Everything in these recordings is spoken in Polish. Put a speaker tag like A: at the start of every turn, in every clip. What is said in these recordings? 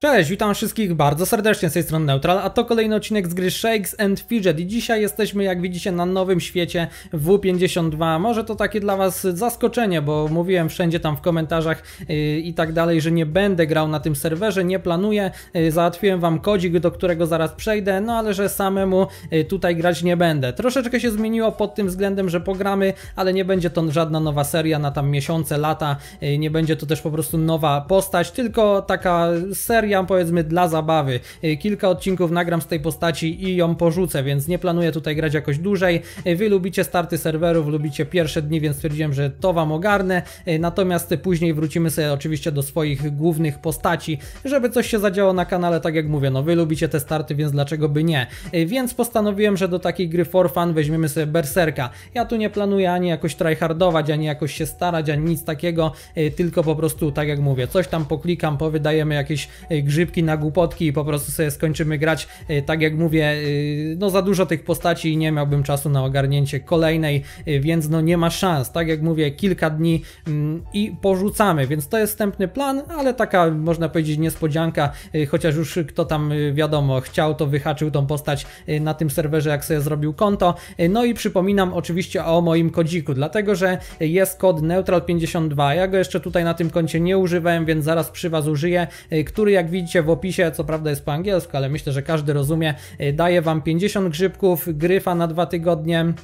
A: Cześć, witam wszystkich bardzo serdecznie z tej strony Neutral, a to kolejny odcinek z gry Shakes & Fidget i dzisiaj jesteśmy, jak widzicie, na nowym świecie W52. Może to takie dla was zaskoczenie, bo mówiłem wszędzie tam w komentarzach i tak dalej, że nie będę grał na tym serwerze, nie planuję, załatwiłem wam kodzik, do którego zaraz przejdę, no ale że samemu tutaj grać nie będę. Troszeczkę się zmieniło pod tym względem, że pogramy, ale nie będzie to żadna nowa seria na tam miesiące, lata, nie będzie to też po prostu nowa postać, tylko taka seria, powiedzmy, dla zabawy. Kilka odcinków nagram z tej postaci i ją porzucę, więc nie planuję tutaj grać jakoś dłużej. Wy lubicie starty serwerów, lubicie pierwsze dni, więc stwierdziłem, że to wam ogarnę. Natomiast później wrócimy sobie oczywiście do swoich głównych postaci, żeby coś się zadziało na kanale, tak jak mówię, no wy lubicie te starty, więc dlaczego by nie? Więc postanowiłem, że do takiej gry for fun weźmiemy sobie Berserka. Ja tu nie planuję ani jakoś tryhardować, ani jakoś się starać, ani nic takiego, tylko po prostu, tak jak mówię, coś tam poklikam, powydajemy jakieś grzybki na głupotki i po prostu sobie skończymy grać. Tak jak mówię, no za dużo tych postaci i nie miałbym czasu na ogarnięcie kolejnej, więc no nie ma szans. Tak jak mówię, kilka dni i porzucamy, więc to jest wstępny plan, ale taka, można powiedzieć, niespodzianka, chociaż już kto tam, wiadomo, chciał, to wyhaczył tą postać na tym serwerze, jak sobie zrobił konto. No i przypominam oczywiście o moim kodziku, dlatego że jest kod Neutral52. Ja go jeszcze tutaj na tym koncie nie używałem, więc zaraz przy was użyję, który, jak widzicie w opisie, co prawda jest po angielsku, ale myślę, że każdy rozumie, daje wam 50 grzybków, gryfa na 2 tygodnie.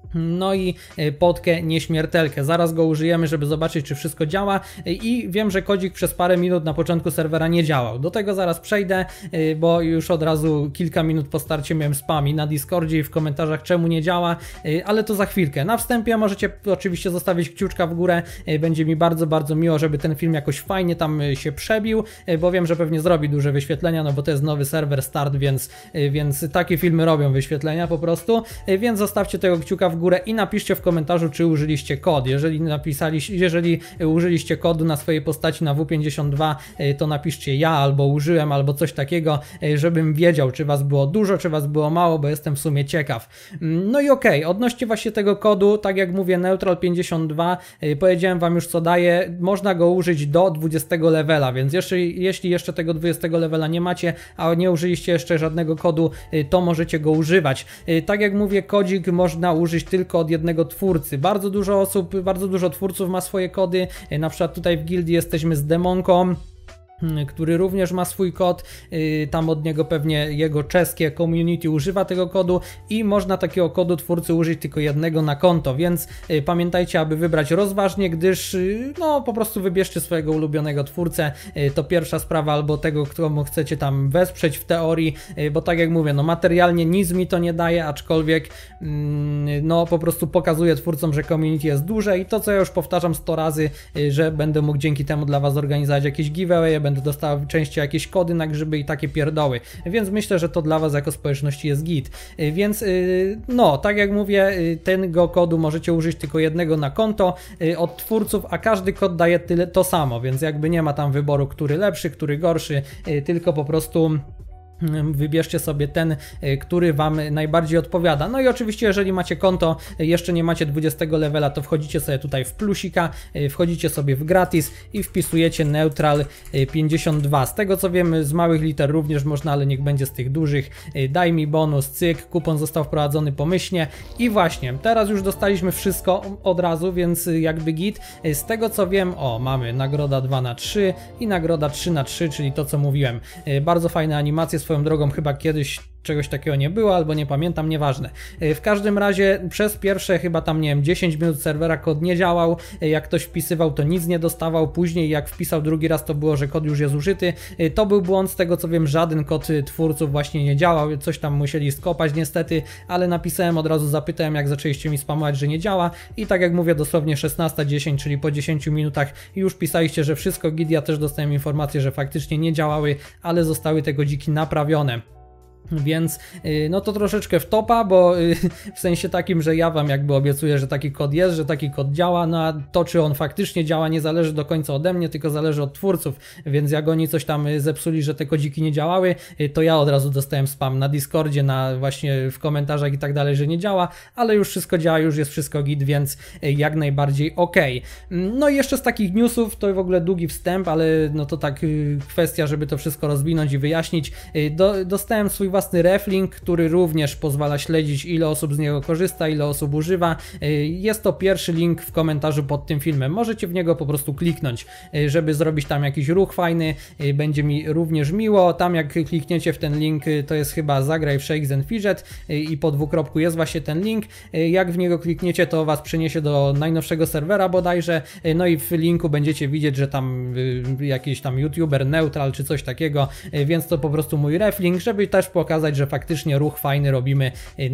A: No i potkę nieśmiertelkę. Zaraz go użyjemy, żeby zobaczyć, czy wszystko działa, i wiem, że kodzik przez parę minut na początku serwera nie działał. Do tego zaraz przejdę, bo już od razu kilka minut po starcie miałem spami na Discordzie i w komentarzach, czemu nie działa, ale to za chwilkę. Na wstępie możecie oczywiście zostawić kciuczka w górę, będzie mi bardzo, bardzo miło, żeby ten film jakoś fajnie tam się przebił, bo wiem, że pewnie zrobi duże wyświetlenia, no bo to jest nowy serwer, start, więc takie filmy robią wyświetlenia po prostu, więc zostawcie tego kciuka w górę i napiszcie w komentarzu, czy użyliście kod. Jeżeli użyliście kodu na swojej postaci na W52, to napiszcie ja, albo użyłem, albo coś takiego, żebym wiedział, czy was było dużo, czy was było mało, bo jestem w sumie ciekaw. No i okej, odnośnie właśnie tego kodu, tak jak mówię, Neutral52, powiedziałem wam już, co daje, można go użyć do 20 levela, więc jeśli jeszcze tego 20 levela nie macie, a nie użyliście jeszcze żadnego kodu, to możecie go używać. Tak jak mówię, kodzik można użyć tylko od jednego twórcy. Bardzo dużo osób, bardzo dużo twórców ma swoje kody. Na przykład tutaj w gildii jesteśmy z Demonką, który również ma swój kod, tam od niego pewnie jego czeskie community używa tego kodu i można takiego kodu twórcy użyć tylko jednego na konto, więc pamiętajcie, aby wybrać rozważnie, gdyż no po prostu wybierzcie swojego ulubionego twórcę, to pierwsza sprawa, albo tego, komu chcecie tam wesprzeć w teorii, bo tak jak mówię, no materialnie nic mi to nie daje, aczkolwiek no po prostu pokazuję twórcom, że community jest duże i to, co ja już powtarzam 100 razy, że będę mógł dzięki temu dla was organizować jakieś giveaway, będę dostał częściej jakieś kody na grzyby i takie pierdoły, więc myślę, że to dla was jako społeczności jest git, więc no, tak jak mówię, tego kodu możecie użyć tylko jednego na konto od twórców, a każdy kod daje tyle to samo, więc jakby nie ma tam wyboru, który lepszy, który gorszy, tylko po prostu wybierzcie sobie ten, który wam najbardziej odpowiada. No i oczywiście, jeżeli macie konto, jeszcze nie macie 20 levela, to wchodzicie sobie tutaj w plusika, wchodzicie sobie w gratis i wpisujecie Neutral 52. Z tego co wiem, z małych liter również można, ale niech będzie z tych dużych. Daj mi bonus, cyk, kupon został wprowadzony pomyślnie i właśnie, teraz już dostaliśmy wszystko od razu, więc jakby git. Z tego co wiem, o, mamy nagroda 2×3 i nagroda 3×3, czyli to, co mówiłem. Bardzo fajne animacje, swoją drogą chyba kiedyś czegoś takiego nie było, albo nie pamiętam, nieważne. W każdym razie przez pierwsze chyba tam, nie wiem, 10 minut serwera kod nie działał, jak ktoś wpisywał, to nic nie dostawał, później jak wpisał drugi raz, to było, że kod już jest użyty. To był błąd, z tego co wiem, żaden kod twórców właśnie nie działał, coś tam musieli skopać niestety, ale napisałem od razu, zapytałem, jak zaczęliście mi spamować, że nie działa i tak jak mówię, dosłownie 16:10, czyli po 10 minutach już pisaliście, że wszystko git. Ja też dostałem informację, że faktycznie nie działały, ale zostały te kodziki naprawione. Więc no to troszeczkę wtopa, bo w sensie takim, że ja wam jakby obiecuję, że taki kod jest, że taki kod działa, no a to czy on faktycznie działa nie zależy do końca ode mnie, tylko zależy od twórców, więc jak oni coś tam zepsuli, że te kodziki nie działały, to ja od razu dostałem spam na Discordzie, na właśnie w komentarzach i tak dalej, że nie działa, ale już wszystko działa, już jest wszystko git, więc jak najbardziej ok. No i jeszcze z takich newsów, to w ogóle długi wstęp, ale no to tak kwestia, żeby to wszystko rozwinąć i wyjaśnić. Dostałem swój własny reflink, który również pozwala śledzić, ile osób z niego korzysta, ile osób używa. Jest to pierwszy link w komentarzu pod tym filmem. Możecie w niego po prostu kliknąć, żeby zrobić tam jakiś ruch fajny. Będzie mi również miło. Tam jak klikniecie w ten link, to jest chyba zagraj w Shakes and Fidget i po dwukropku jest właśnie ten link. Jak w niego klikniecie, to was przeniesie do najnowszego serwera bodajże. No i w linku będziecie widzieć, że tam jakiś tam youtuber neutral czy coś takiego, więc to po prostu mój reflink, żeby też pokazać, że faktycznie ruch fajny robimy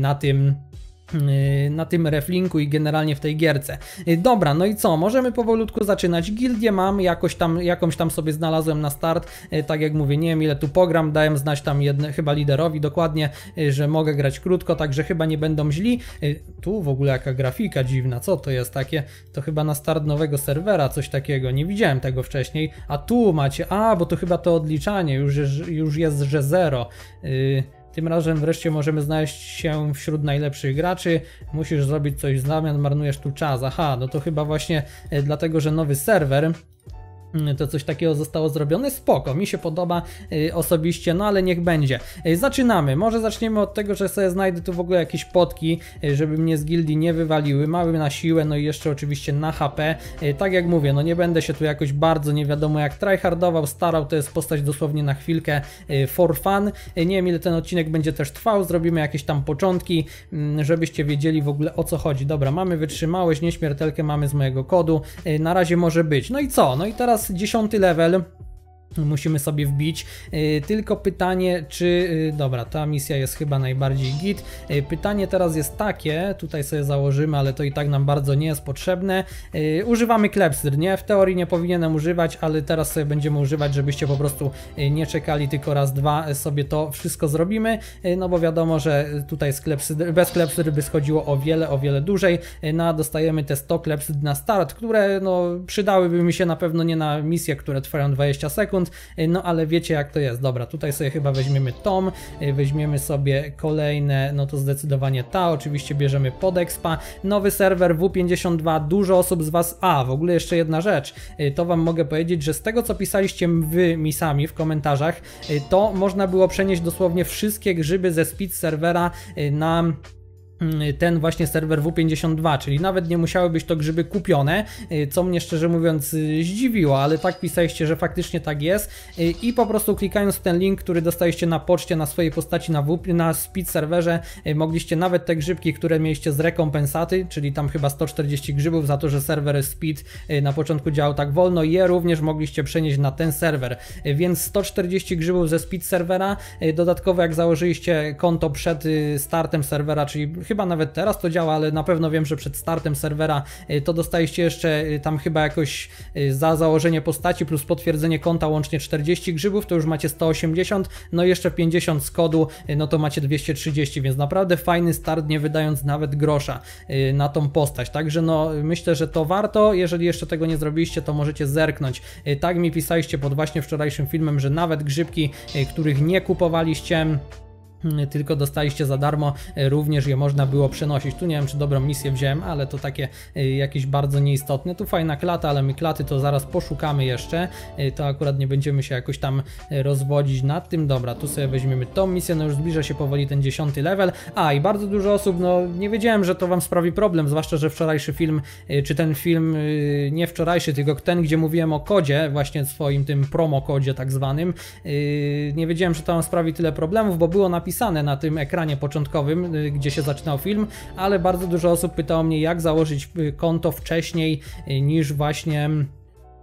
A: na tym reflinku i generalnie w tej gierce. Dobra, no i co? Możemy powolutku zaczynać. Gildię mam, jakąś tam sobie znalazłem na start. Tak jak mówię, nie wiem ile tu pogram, dałem znać tam chyba liderowi dokładnie, że mogę grać krótko, także chyba nie będą źli. Tu w ogóle jaka grafika dziwna, co to jest takie? To chyba na start nowego serwera, coś takiego, nie widziałem tego wcześniej. A tu macie, bo to chyba to odliczanie, już jest, że 0. Tym razem wreszcie możemy znaleźć się wśród najlepszych graczy. Musisz zrobić coś w zamian, marnujesz tu czas. Aha, no to chyba właśnie dlatego, że nowy serwer. To coś takiego zostało zrobione, spoko, mi się podoba osobiście, no ale niech będzie. Zaczynamy, może zaczniemy od tego, że sobie znajdę tu w ogóle jakieś potki, żeby mnie z gildii nie wywaliły, mały na siłę, no i jeszcze oczywiście na HP. Tak jak mówię, no nie będę się tu jakoś bardzo nie wiadomo jak tryhardował, starał, to jest postać dosłownie na chwilkę for fun. Nie wiem ile ten odcinek będzie też trwał, zrobimy jakieś tam początki, żebyście wiedzieli w ogóle o co chodzi. Dobra, mamy wytrzymałość, nieśmiertelkę mamy z mojego kodu, na razie może być. No i co? No i teraz 10 level musimy sobie wbić, tylko pytanie czy, dobra, ta misja jest chyba najbardziej git, pytanie teraz jest takie, tutaj sobie założymy, ale to i tak nam bardzo nie jest potrzebne, używamy klepsydr, nie? W teorii nie powinienem używać, ale teraz sobie będziemy używać, żebyście po prostu nie czekali, tylko raz, dwa sobie to wszystko zrobimy, no bo wiadomo, że tutaj z bez klepsydr by schodziło o wiele dłużej, no a dostajemy te 100 klepsydr na start, które no przydałyby mi się na pewno nie na misje, które trwają 20 sekund, no ale wiecie jak to jest. Dobra, tutaj sobie chyba weźmiemy tom, weźmiemy sobie kolejne, no to zdecydowanie ta, oczywiście bierzemy pod expa, nowy serwer W52, dużo osób z was, w ogóle jeszcze jedna rzecz, to wam mogę powiedzieć, że z tego co pisaliście wy mi sami w komentarzach, to można było przenieść dosłownie wszystkie grzyby ze speed serwera na ten właśnie serwer W52, czyli nawet nie musiały być to grzyby kupione, co mnie szczerze mówiąc zdziwiło, ale tak pisaliście, że faktycznie tak jest i po prostu klikając w ten link, który dostaliście na poczcie na swojej postaci na speed serwerze, mogliście nawet te grzybki, które mieliście z rekompensaty, czyli tam chyba 140 grzybów za to, że serwer speed na początku działał tak wolno, je również mogliście przenieść na ten serwer, więc 140 grzybów ze speed serwera, dodatkowo jak założyliście konto przed startem serwera, czyli chyba nawet teraz to działa, ale na pewno wiem, że przed startem serwera to dostaliście jeszcze tam chyba jakoś za założenie postaci plus potwierdzenie konta łącznie 40 grzybów, to już macie 180, no i jeszcze 50 z kodu, no to macie 230, więc naprawdę fajny start, nie wydając nawet grosza na tą postać, także no myślę, że to warto, jeżeli jeszcze tego nie zrobiliście, to możecie zerknąć. Tak mi pisaliście pod właśnie wczorajszym filmem, że nawet grzybki, których nie kupowaliście, tylko dostaliście za darmo, również je można było przenosić. Tu nie wiem, czy dobrą misję wziąłem, ale to takie jakieś bardzo nieistotne. Tu fajna klata, ale my klaty to zaraz poszukamy jeszcze. To akurat nie będziemy się jakoś tam rozwodzić nad tym. Dobra, tu sobie weźmiemy tą misję, no już zbliża się powoli ten 10 level. I bardzo dużo osób, no nie wiedziałem, że to wam sprawi problem, zwłaszcza, że wczorajszy film, czy ten film, nie wczorajszy, tylko ten, gdzie mówiłem o kodzie, właśnie swoim tym promo kodzie tak zwanym, nie wiedziałem, że to wam sprawi tyle problemów, bo było napisane na tym ekranie początkowym, gdzie się zaczynał film, ale bardzo dużo osób pytało mnie, jak założyć konto wcześniej niż właśnie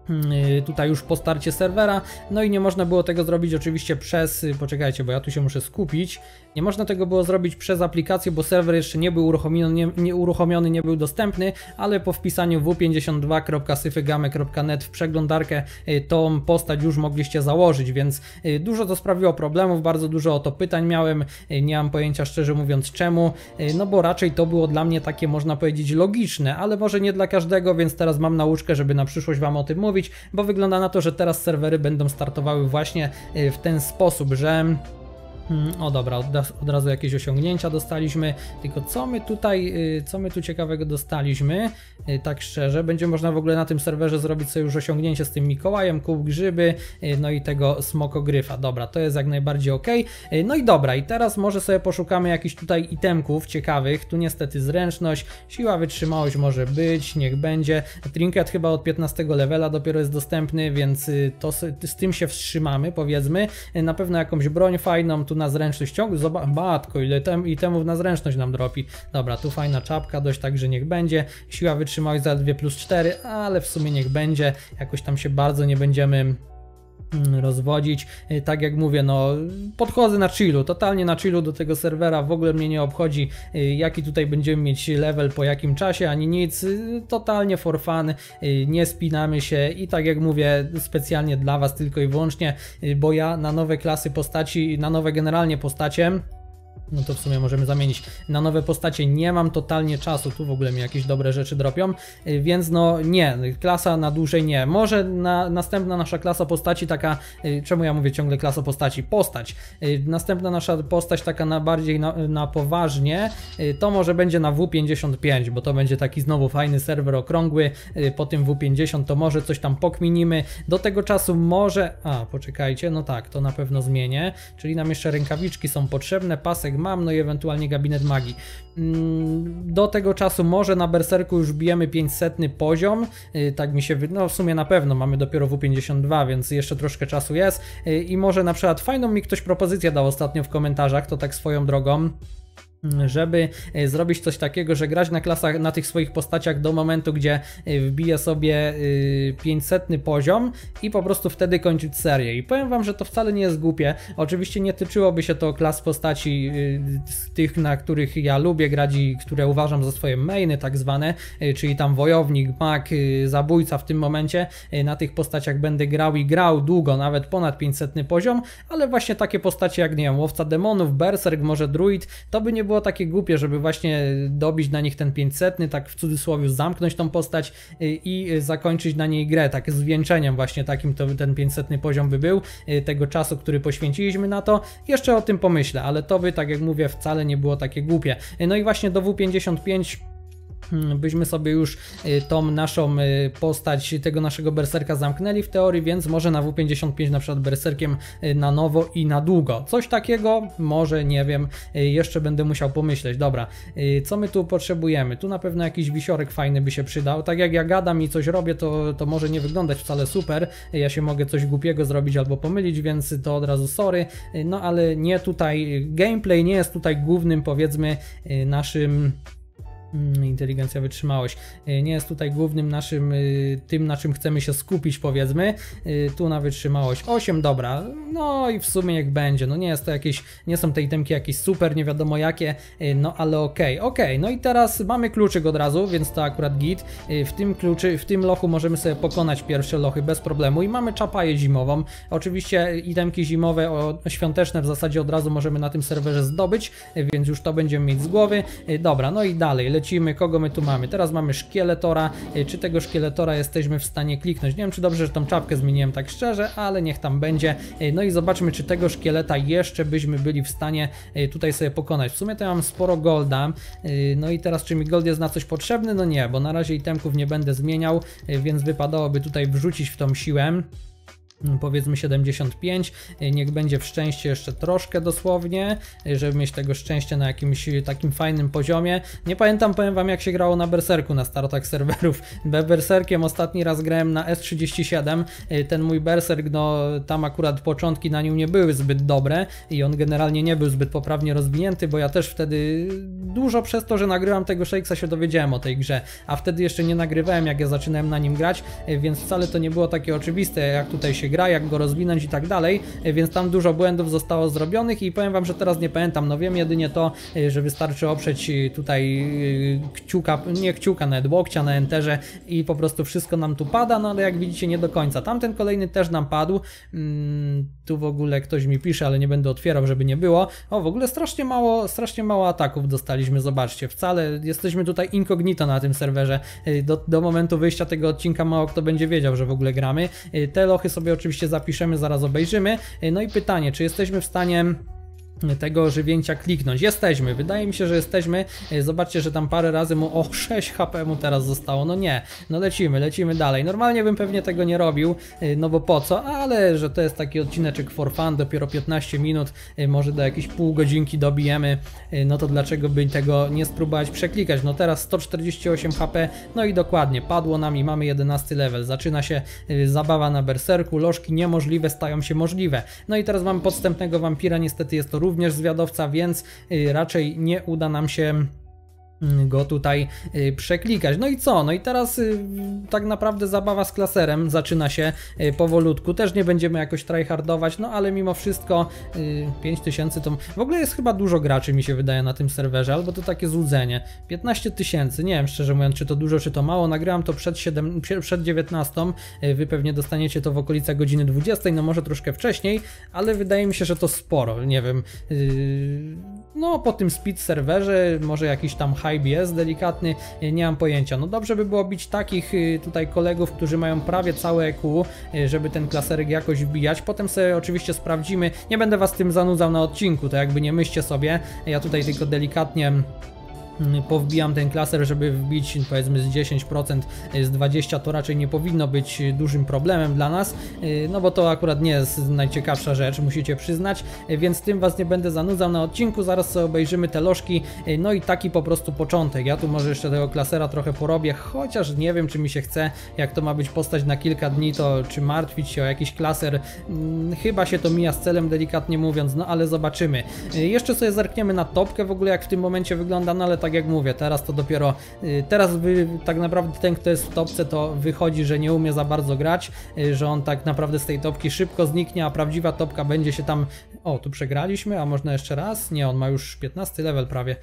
A: tutaj już po starcie serwera, no i nie można było tego zrobić oczywiście przez, poczekajcie, bo ja tu się muszę skupić, nie można tego było zrobić przez aplikację, bo serwer jeszcze nie był uruchomiony, nie był dostępny, ale po wpisaniu w52.syfygamy.net w przeglądarkę tą postać już mogliście założyć, więc dużo to sprawiło problemów, bardzo dużo o to pytań miałem, nie mam pojęcia szczerze mówiąc czemu, no bo raczej to było dla mnie takie, można powiedzieć, logiczne, ale może nie dla każdego, więc teraz mam nauczkę, żeby na przyszłość wam o tym mówić, bo wygląda na to, że teraz serwery będą startowały właśnie w ten sposób, że o dobra, od razu jakieś osiągnięcia dostaliśmy, tylko co my tu ciekawego dostaliśmy, tak szczerze, będzie można w ogóle na tym serwerze zrobić sobie już osiągnięcie z tym Mikołajem, kup grzyby, no i tego smokogryfa, dobra, to jest jak najbardziej ok, no i dobra, i teraz może sobie poszukamy jakichś tutaj itemków ciekawych, tu niestety zręczność, siła, wytrzymałość może być, niech będzie, trinket chyba od 15 levela dopiero jest dostępny, więc to z tym się wstrzymamy, powiedzmy, na pewno jakąś broń fajną, tu na zręczność ciągu, zobacz, matko, ile itemów na zręczność nam dropi. Dobra, tu fajna czapka, dość także niech będzie. Siła, wytrzymałość zaledwie +4, ale w sumie niech będzie. Jakoś tam się bardzo nie będziemy rozwodzić. Tak jak mówię, no podchodzę na chillu, totalnie na chillu do tego serwera, w ogóle mnie nie obchodzi jaki tutaj będziemy mieć level po jakim czasie, ani nic, totalnie for fun, nie spinamy się i tak jak mówię, specjalnie dla was tylko i wyłącznie, bo ja na nowe klasy postaci, na nowe generalnie postacie, no to w sumie możemy zamienić na nowe postacie, nie mam totalnie czasu, tu w ogóle mi jakieś dobre rzeczy dropią, więc no nie, klasa na dłużej nie, może następna nasza klasa postaci taka, czemu ja mówię ciągle klasa postaci, postać, następna nasza postać taka na bardziej na poważnie, to może będzie na W55, bo to będzie taki znowu fajny serwer okrągły, po tym W50 to może coś tam pokminimy, do tego czasu może, poczekajcie, no tak, to na pewno zmienię, czyli nam jeszcze rękawiczki są potrzebne, pasek mam, no i ewentualnie gabinet magii. Do tego czasu może na berserku już bijemy 500 poziom, tak mi się no w sumie na pewno, mamy dopiero W52, więc jeszcze troszkę czasu jest i może na przykład fajną mi ktoś propozycję dał ostatnio w komentarzach, to tak swoją drogą, żeby zrobić coś takiego, że grać na klasach, na tych swoich postaciach do momentu, gdzie wbije sobie 500 poziom i po prostu wtedy kończyć serię. I powiem wam, że to wcale nie jest głupie. Oczywiście nie tyczyłoby się to klas postaci z tych, na których ja lubię grać i które uważam za swoje mainy tak zwane, czyli tam wojownik, mag, zabójca w tym momencie. Na tych postaciach będę grał i grał długo, nawet ponad 500 poziom, ale właśnie takie postacie jak, nie wiem, łowca demonów, berserk, może druid, to by nie było takie głupie, żeby właśnie dobić na nich ten 500, tak w cudzysłowie zamknąć tą postać i zakończyć na niej grę, tak z zwieńczeniem właśnie takim to ten 500 poziom by był, tego czasu, który poświęciliśmy na to. Jeszcze o tym pomyślę, ale to by, tak jak mówię, wcale nie było takie głupie. No i właśnie do W55 byśmy sobie już tą naszą postać, tego naszego berserka zamknęli w teorii, więc może na W55 na przykład berserkiem na nowo i na długo. Coś takiego, może, nie wiem, jeszcze będę musiał pomyśleć. Dobra, co my tu potrzebujemy? Tu na pewno jakiś wisiorek fajny by się przydał. Tak jak ja gadam i coś robię, to może nie wyglądać wcale super. Ja się mogę coś głupiego zrobić albo pomylić, więc to od razu sorry. No ale nie tutaj, gameplay nie jest tutaj głównym, powiedzmy, naszym... Inteligencja, wytrzymałość nie jest tutaj głównym naszym, tym na czym chcemy się skupić, powiedzmy. Tu na wytrzymałość 8, dobra, no i w sumie jak będzie, no nie jest to jakieś, nie są te itemki jakieś super, nie wiadomo jakie, no ale okej, no i teraz mamy kluczyk od razu, więc to akurat git. W tym lochu możemy sobie pokonać pierwsze lochy bez problemu i mamy czapaję zimową. Oczywiście itemki zimowe, świąteczne w zasadzie od razu możemy na tym serwerze zdobyć, więc już to będziemy mieć z głowy. Dobra, no i dalej lecimy, kogo my tu mamy? Teraz mamy szkieletora, czy tego szkieletora jesteśmy w stanie kliknąć? Nie wiem, czy dobrze, że tą czapkę zmieniłem tak szczerze, ale niech tam będzie. No i zobaczmy, czy tego szkieleta jeszcze byśmy byli w stanie tutaj sobie pokonać. W sumie to ja mam sporo golda, no i teraz czy mi gold jest na coś potrzebny? No nie, bo na razie itemków nie będę zmieniał, więc wypadałoby tutaj wrzucić w tą siłę. powiedzmy 75, niech będzie w szczęście jeszcze troszkę dosłownie, żeby mieć tego szczęścia na jakimś takim fajnym poziomie. Nie pamiętam, powiem wam, jak się grało na Berserku na startach serwerów. Berserkiem ostatni raz grałem na S37, ten mój Berserk, no tam akurat początki na nim nie były zbyt dobre i on generalnie nie był zbyt poprawnie rozwinięty, bo ja też wtedy dużo przez to, że nagrywam tego Shakesa, się dowiedziałem o tej grze, a wtedy jeszcze nie nagrywałem, jak ja zaczynałem na nim grać, więc wcale to nie było takie oczywiste, jak tutaj się gra, jak go rozwinąć i tak dalej, więc tam dużo błędów zostało zrobionych i powiem wam, że teraz nie pamiętam, no wiem jedynie to, że wystarczy oprzeć tutaj kciuka, nie kciuka, nawet łokcia na enterze i po prostu wszystko nam tu pada, no ale jak widzicie nie do końca. Tamten kolejny też nam padł, tu w ogóle ktoś mi pisze, ale nie będę otwierał, żeby nie było. O, w ogóle strasznie mało ataków dostaliśmy, zobaczcie, wcale jesteśmy tutaj incognito na tym serwerze, do momentu wyjścia tego odcinka mało kto będzie wiedział, że w ogóle gramy. Te lochy sobie oczywiście zapiszemy, zaraz obejrzymy. No i pytanie, czy jesteśmy w stanie tego ożywięcia kliknąć? Jesteśmy, wydaje mi się, że jesteśmy. Zobaczcie, że tam parę razy mu, o 6 HP mu teraz zostało, no nie, no lecimy dalej. Normalnie bym pewnie tego nie robił, no bo po co, ale że to jest taki odcineczek for fun, dopiero 15 minut, może do jakieś pół godzinki dobijemy, no to dlaczego by tego nie spróbować przeklikać? No teraz 148 HP, no i dokładnie, padło nam i mamy 11 level, zaczyna się zabawa na Berserku, lożki niemożliwe stają się możliwe. No i teraz mamy podstępnego wampira, niestety jest to również zwiadowca, więc raczej nie uda nam się go tutaj przeklikać. No i co? No i teraz tak naprawdę zabawa z klaserem zaczyna się powolutku. Też nie będziemy jakoś tryhardować, no ale mimo wszystko 5000 to w ogóle jest chyba dużo graczy, mi się wydaje, na tym serwerze, albo to takie złudzenie. 15 000, nie wiem szczerze mówiąc, czy to dużo, czy to mało. Nagrałem to przed 19, wy pewnie dostaniecie to w okolicach godziny 20, no może troszkę wcześniej, ale wydaje mi się, że to sporo, nie wiem. No po tym speed serwerze, może jakiś tam HBS delikatny, nie mam pojęcia. No dobrze by było bić takich tutaj kolegów, którzy mają prawie całe EQ, żeby ten klaserek jakoś wbijać. Potem sobie oczywiście sprawdzimy, nie będę was tym zanudzał na odcinku, to jakby nie myślcie sobie, ja tutaj tylko delikatnie powbijam ten klaser, żeby wbić powiedzmy z 10%, z 20% to raczej nie powinno być dużym problemem dla nas, no bo to akurat nie jest najciekawsza rzecz, musicie przyznać, więc tym was nie będę zanudzał na odcinku, zaraz sobie obejrzymy te lożki, no i taki po prostu początek. Ja tu może jeszcze tego klasera trochę porobię, chociaż nie wiem, czy mi się chce, jak to ma być postać na kilka dni, to czy martwić się o jakiś klaser, chyba się to mija z celem, delikatnie mówiąc, no ale zobaczymy. Jeszcze sobie zerkniemy na topkę w ogóle, jak w tym momencie wygląda, no ale tak jak mówię, teraz to dopiero, tak naprawdę ten, kto jest w topce, to wychodzi, że nie umie za bardzo grać, że on tak naprawdę z tej topki szybko zniknie, a prawdziwa topka będzie się tam, o tu przegraliśmy, a można jeszcze raz? Nie, on ma już 15 level prawie,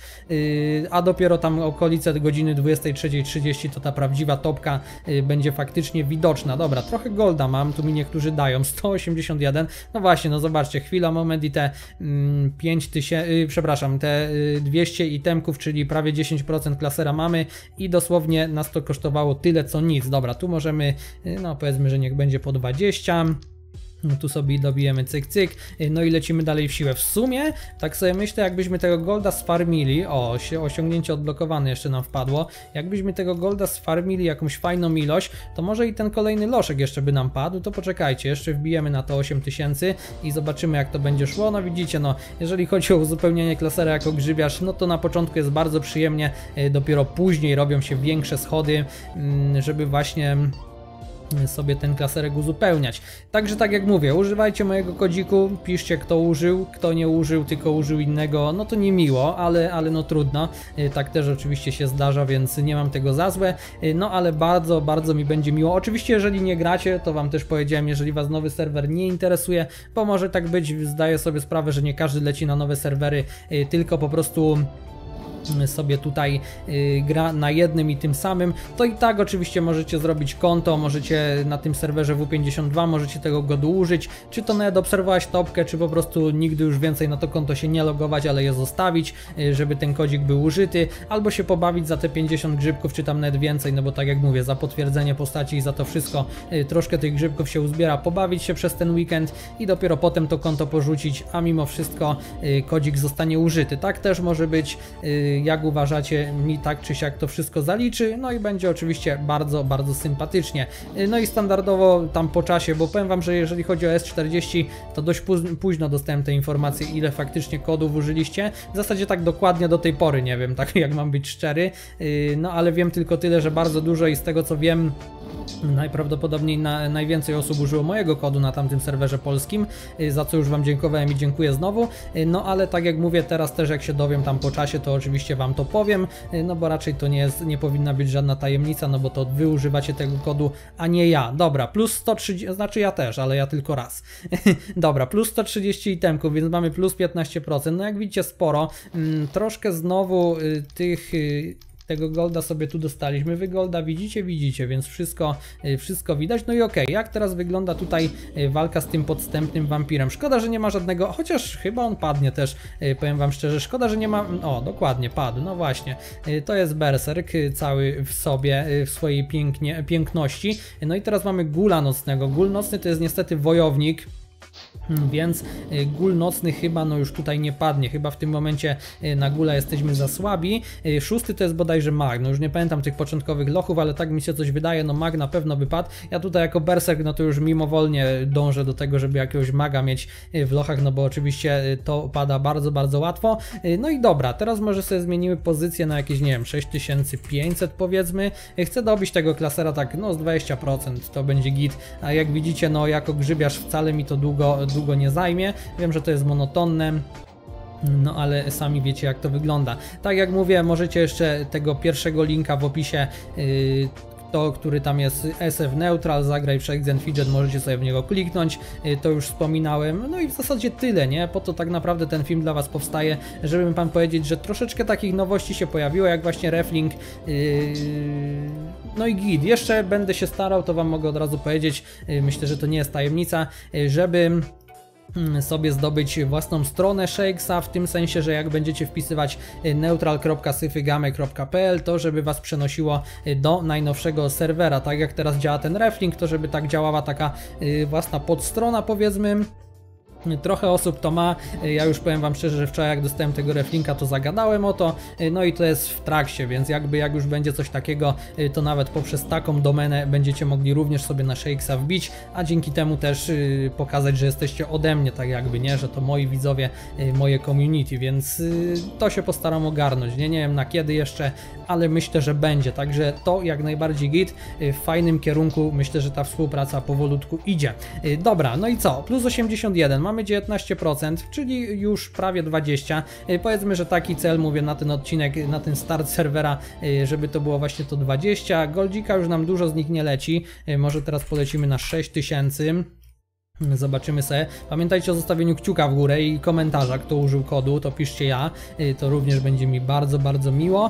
A: a dopiero tam okolice godziny 23:30 to ta prawdziwa topka będzie faktycznie widoczna. Dobra, trochę golda mam, tu mi niektórzy dają, 181, no właśnie, no zobaczcie, chwila, moment i te 5000, przepraszam, te 200 itemków, czyli prawie 10% klasera mamy i dosłownie nas to kosztowało tyle co nic. Dobra, tu możemy, no powiedzmy, że niech będzie po 20. No tu sobie dobijemy cyk cyk, no i lecimy dalej w siłę. W sumie, tak sobie myślę, jakbyśmy tego golda sfarmili, o, osiągnięcie odblokowane jeszcze nam wpadło, jakbyśmy tego golda sfarmili jakąś fajną ilość, to może i ten kolejny loszek jeszcze by nam padł, to poczekajcie, jeszcze wbijemy na to 8000 i zobaczymy, jak to będzie szło. No widzicie, no jeżeli chodzi o uzupełnienie klasera jako grzybiarz, no to na początku jest bardzo przyjemnie, dopiero później robią się większe schody, żeby właśnie sobie ten klaserek uzupełniać. Także tak jak mówię, używajcie mojego kodziku, piszcie kto użył, kto nie użył, tylko użył innego, no to nie miło, ale no trudno, tak też oczywiście się zdarza, więc nie mam tego za złe, no ale bardzo, bardzo mi będzie miło. Oczywiście jeżeli nie gracie, to wam też powiedziałem, jeżeli was nowy serwer nie interesuje, bo może tak być, zdaję sobie sprawę, że nie każdy leci na nowe serwery, tylko po prostu sobie tutaj gra na jednym i tym samym, to i tak oczywiście możecie zrobić konto, możecie na tym serwerze W52, możecie tego godu użyć, czy to nawet obserwować topkę, czy po prostu nigdy już więcej na to konto się nie logować, ale je zostawić, żeby ten kodzik był użyty, albo się pobawić za te 50 grzybków, czy tam nawet więcej, no bo tak jak mówię, za potwierdzenie postaci i za to wszystko troszkę tych grzybków się uzbiera, pobawić się przez ten weekend i dopiero potem to konto porzucić, a mimo wszystko kodzik zostanie użyty. Tak też może być, jak uważacie, mi tak czy siak to wszystko zaliczy, no i będzie oczywiście bardzo, bardzo sympatycznie. No i standardowo tam po czasie, bo powiem wam, że jeżeli chodzi o S40, to dość późno dostałem te informacje, ile faktycznie kodów użyliście. W zasadzie tak dokładnie do tej pory nie wiem, tak jak mam być szczery, no ale wiem tylko tyle, że bardzo dużo i z tego co wiem, najprawdopodobniej najwięcej osób użyło mojego kodu na tamtym serwerze polskim, za co już wam dziękowałem i dziękuję znowu. No ale tak jak mówię, teraz też jak się dowiem tam po czasie, to oczywiście wam to powiem, no bo raczej to nie powinna być żadna tajemnica, no bo to wy używacie tego kodu, a nie ja. Dobra, plus 130, znaczy ja też, ale ja tylko raz. Dobra, plus 130 itemków, więc mamy plus 15%, no jak widzicie sporo, troszkę znowu tego golda sobie tu dostaliśmy, wy golda widzicie, więc wszystko widać. No i okej, jak teraz wygląda tutaj walka z tym podstępnym wampirem? Szkoda, że nie ma żadnego, chociaż chyba on padnie też, powiem wam szczerze, szkoda, że nie ma, o dokładnie, padł, no właśnie, to jest berserk cały w sobie, w swojej piękności. No i teraz mamy gula nocnego, gul nocny to jest niestety wojownik, więc gul nocny chyba no już tutaj nie padnie, chyba w tym momencie na gula jesteśmy za słabi. Szósty to jest bodajże mag, no już nie pamiętam tych początkowych lochów, ale tak mi się coś wydaje, no mag na pewno by padł. Ja tutaj jako berserk no to już mimowolnie dążę do tego, żeby jakiegoś maga mieć w lochach, no bo oczywiście to pada bardzo, bardzo łatwo. No i dobra, teraz może sobie zmienimy pozycję na jakieś, nie wiem, 6500 powiedzmy. Chcę dobić tego klasera tak no z 20%, to będzie git, a jak widzicie no jako grzybiarz wcale mi to długo nie zajmie. Wiem, że to jest monotonne, no ale sami wiecie jak to wygląda. Tak jak mówię, możecie jeszcze tego pierwszego linka w opisie, który tam jest SF Neutral, zagraj w Shakes and Fidget, możecie sobie w niego kliknąć, to już wspominałem, no i w zasadzie tyle, nie? Po to tak naprawdę ten film dla was powstaje, żeby wam powiedzieć, że troszeczkę takich nowości się pojawiło, jak właśnie reflink, no i git, jeszcze będę się starał, to wam mogę od razu powiedzieć, myślę, że to nie jest tajemnica, żeby sobie zdobyć własną stronę Shakesa, w tym sensie, że jak będziecie wpisywać neutral.syfygame.pl, to żeby was przenosiło do najnowszego serwera, tak jak teraz działa ten reflink, to żeby tak działała taka własna podstrona powiedzmy. Trochę osób to ma, ja już powiem wam szczerze, że wczoraj jak dostałem tego reflinka to zagadałem o to, no i to jest w trakcie, więc jak już będzie coś takiego, to nawet poprzez taką domenę będziecie mogli również sobie na Shakesa wbić, a dzięki temu też pokazać, że jesteście ode mnie, tak jakby, nie, że to moi widzowie, moje community, więc to się postaram ogarnąć, nie wiem na kiedy jeszcze, ale myślę, że będzie, także to jak najbardziej git, w fajnym kierunku, myślę, że ta współpraca powolutku idzie. Dobra, no i co, plus 81, mamy 19%, czyli już prawie 20%. Powiedzmy, że taki cel, mówię, na ten odcinek, na ten start serwera, żeby to było właśnie to 20. Goldzika już nam dużo z nich nie leci. Może teraz polecimy na 6000. Zobaczymy sobie. Pamiętajcie o zostawieniu kciuka w górę i komentarza, kto użył kodu, to piszcie ja. To również będzie mi bardzo, bardzo miło.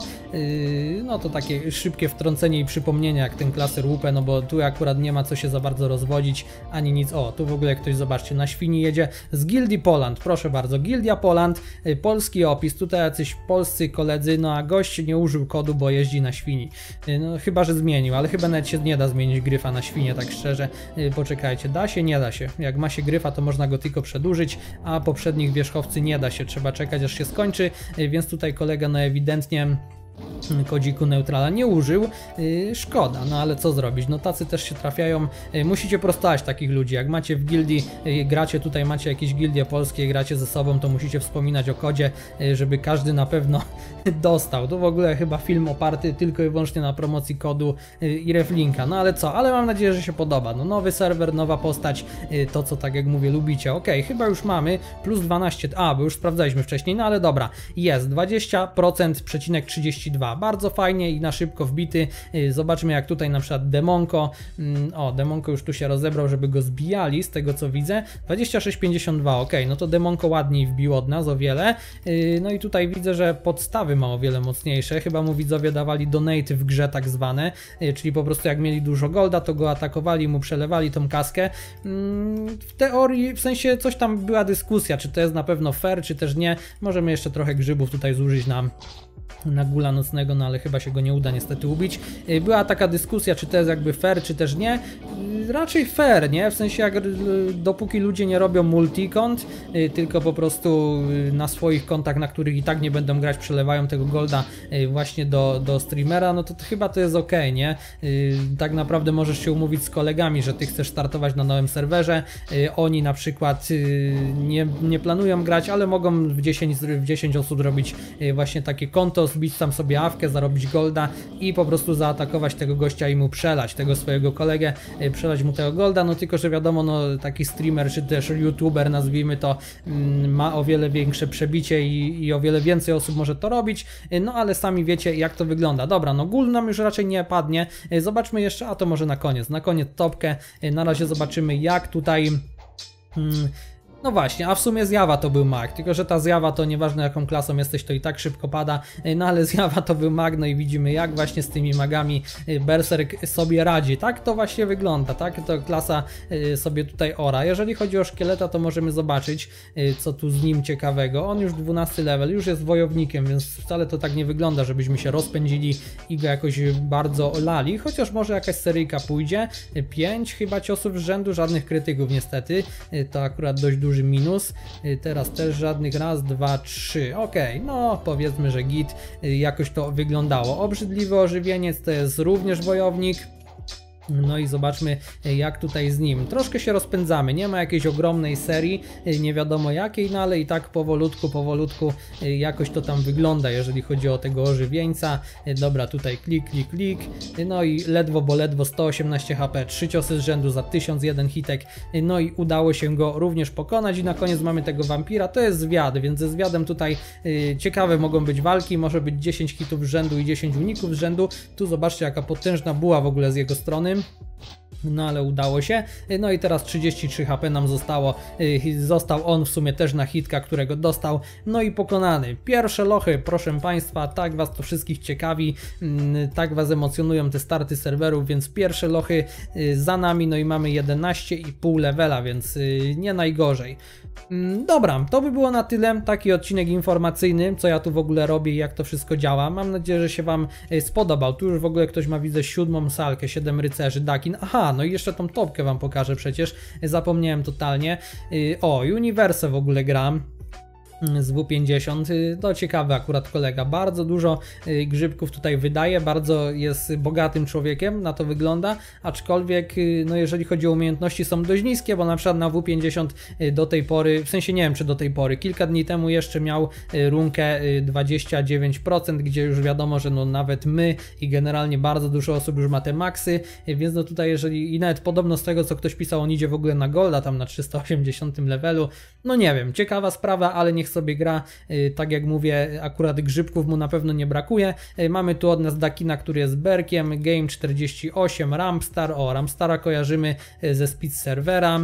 A: No to takie szybkie wtrącenie i przypomnienie jak ten klaser łupę, no bo tu akurat nie ma co się za bardzo rozwodzić, ani nic. O, tu w ogóle ktoś, zobaczcie, na świni jedzie z Gildii Poland, proszę bardzo, Gildia Poland, polski opis, tutaj jacyś polscy koledzy, no a gość nie użył kodu, bo jeździ na świni. No chyba, że zmienił, ale chyba nawet się nie da zmienić gryfa na świnie, tak szczerze. Poczekajcie, da się? Nie da się. Jak ma się gryfa, to można go tylko przedłużyć, a poprzednich wierzchowcy nie da się, trzeba czekać aż się skończy, więc tutaj kolega no ewidentnie kodziku neutrala nie użył, szkoda, no ale co zrobić, no tacy też się trafiają, musicie prostować takich ludzi, jak macie w gildii, gracie tutaj, macie jakieś gildie polskie, gracie ze sobą, to musicie wspominać o kodzie, żeby każdy na pewno dostał, to w ogóle chyba film oparty tylko i wyłącznie na promocji kodu i reflinka, no ale co, ale mam nadzieję, że się podoba, no nowy serwer, nowa postać, to co tak jak mówię lubicie, ok, chyba już mamy plus 12, bo już sprawdzaliśmy wcześniej, no ale dobra, jest 20%, przecinek 32, bardzo fajnie i na szybko wbity. Zobaczmy jak tutaj na przykład Demonko, o Demonko już tu się rozebrał, żeby go zbijali z tego co widzę, 26,52, ok, no to Demonko ładniej wbił od nas o wiele, no i tutaj widzę, że podstawy ma o wiele mocniejsze, chyba mu widzowie dawali donate w grze tak zwane, czyli po prostu jak mieli dużo golda, to go atakowali, mu przelewali tą kaskę. W teorii, w sensie coś tam była dyskusja, czy to jest na pewno fair, czy też nie, możemy jeszcze trochę grzybów tutaj zużyć nam na gula nocnego, no ale chyba się go nie uda niestety ubić. Była taka dyskusja, czy to jest jakby fair, czy też nie. Raczej fair, nie? W sensie jak dopóki ludzie nie robią multikont, tylko po prostu na swoich kontach, na których i tak nie będą grać, przelewają tego golda właśnie do streamera, no to chyba to jest ok, nie? Tak naprawdę możesz się umówić z kolegami, że ty chcesz startować na nowym serwerze, oni na przykład nie planują grać, ale mogą w 10 osób robić właśnie takie konto, zbić tam sobie awkę, zarobić golda i po prostu zaatakować tego gościa i mu przelać, tego swojego kolegę, przelać mu tego golda, no tylko, że wiadomo, no taki streamer czy też youtuber, nazwijmy to, ma o wiele większe przebicie i o wiele więcej osób może to robić, no ale sami wiecie, jak to wygląda. Dobra, no gul nam już raczej nie padnie, zobaczmy jeszcze, a to może na koniec topkę, na razie zobaczymy, jak tutaj... No właśnie, a w sumie zjawa to był mag, tylko że ta zjawa to nieważne jaką klasą jesteś, to i tak szybko pada, no ale zjawa to był mag, no i widzimy jak właśnie z tymi magami Berserk sobie radzi, tak to właśnie wygląda, tak, to klasa sobie tutaj ora. Jeżeli chodzi o szkieleta, to możemy zobaczyć, co tu z nim ciekawego. On już 12 level, już jest wojownikiem, więc wcale to tak nie wygląda, żebyśmy się rozpędzili i go jakoś bardzo lali, chociaż może jakaś seryjka pójdzie. 5 chyba ciosów z rzędu, żadnych krytyków niestety, to akurat dość duży minus. Teraz też żadnych, raz, dwa, trzy. Ok, no powiedzmy, że git, jakoś to wyglądało. Obrzydliwy ożywieniec to jest również wojownik. No i zobaczmy, jak tutaj z nim. Troszkę się rozpędzamy, nie ma jakiejś ogromnej serii, nie wiadomo jakiej, no ale i tak powolutku jakoś to tam wygląda, jeżeli chodzi o tego ożywieńca. Dobra, tutaj klik, no i ledwo, bo ledwo 118 HP, 3 ciosy z rzędu za 1001 hitek, no i udało się go również pokonać i na koniec mamy tego wampira, to jest zwiad, więc ze zwiadem tutaj ciekawe mogą być walki, może być 10 hitów z rzędu i 10 uników z rzędu. Tu zobaczcie, jaka potężna buła w ogóle z jego strony. No ale udało się, no i teraz 33 HP nam zostało, został on w sumie też na hitka, którego dostał, no i pokonany. Pierwsze lochy, proszę Państwa, tak Was to wszystkich ciekawi, tak Was emocjonują te starty serwerów, więc pierwsze lochy za nami, no i mamy 11,5 levela, więc nie najgorzej. Dobra, to by było na tyle, taki odcinek informacyjny, co ja tu w ogóle robię i jak to wszystko działa. Mam nadzieję, że się Wam spodobał. Tu już w ogóle ktoś ma, widzę, 7 salkę, 7 rycerzy, Dakin. Aha, no i jeszcze tą topkę Wam pokażę przecież, zapomniałem totalnie. O, Universe w ogóle gram z W50, to ciekawy akurat kolega, bardzo dużo grzybków tutaj wydaje, bardzo jest bogatym człowiekiem, na to wygląda, aczkolwiek no jeżeli chodzi o umiejętności są dość niskie, bo na przykład na W50 do tej pory, w sensie nie wiem czy do tej pory, kilka dni temu jeszcze miał runkę 29%, gdzie już wiadomo, że no nawet my i generalnie bardzo dużo osób już ma te maksy, więc no tutaj jeżeli, i nawet podobno z tego co ktoś pisał, on idzie w ogóle na golda tam na 380 levelu, no nie wiem, ciekawa sprawa, ale niech sobie gra, tak jak mówię, akurat grzybków mu na pewno nie brakuje. Mamy tu od nas Dakina, który jest Berkiem, Game 48, Rampstar, o Rampstara kojarzymy ze Speed Servera.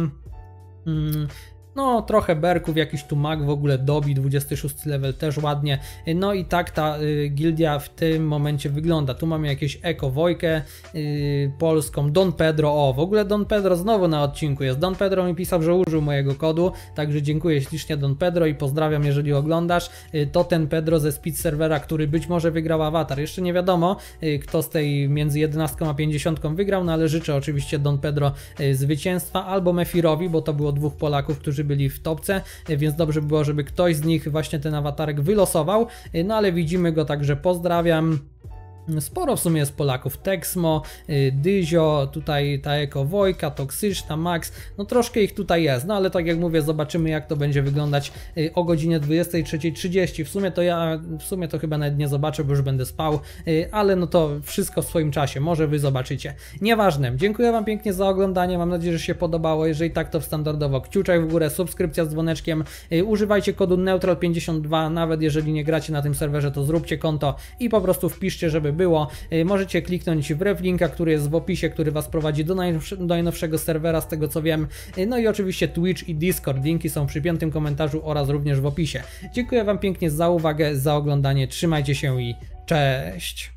A: No trochę berków, jakiś tu mag w ogóle dobi, 26 level też ładnie. No i tak ta gildia w tym momencie wygląda. Tu mamy jakieś Eko Wojkę polską, Don Pedro, o w ogóle Don Pedro znowu na odcinku jest. Don Pedro mi pisał, że użył mojego kodu, także dziękuję ślicznie Don Pedro i pozdrawiam, jeżeli oglądasz. To ten Pedro ze Speed Servera, który być może wygrał awatar. Jeszcze nie wiadomo, kto z tej między 11 a 50 wygrał, no ale życzę oczywiście Don Pedro zwycięstwa, albo Mefirowi, bo to było dwóch Polaków, którzy byli w topce, więc dobrze by było, żeby ktoś z nich właśnie ten awatarek wylosował, no ale widzimy go, także pozdrawiam. Sporo w sumie jest Polaków, Texmo, Dyzio, tutaj ta Eko Wojka, Toksyczna, Max, no troszkę ich tutaj jest, no ale tak jak mówię, zobaczymy jak to będzie wyglądać o godzinie 23:30, w sumie to chyba nawet nie zobaczę, bo już będę spał, ale no to wszystko w swoim czasie, może Wy zobaczycie. Nieważne, dziękuję Wam pięknie za oglądanie, mam nadzieję, że się podobało, jeżeli tak to standardowo kciuczek w górę, subskrypcja z dzwoneczkiem, używajcie kodu Neutral52, nawet jeżeli nie gracie na tym serwerze, to zróbcie konto i po prostu wpiszcie, żeby było. Możecie kliknąć w ref linka, który jest w opisie, który Was prowadzi do najnowszego serwera, z tego co wiem. No i oczywiście Twitch i Discord, linki są przy 5. komentarzu oraz również w opisie. Dziękuję Wam pięknie za uwagę, za oglądanie, trzymajcie się i cześć!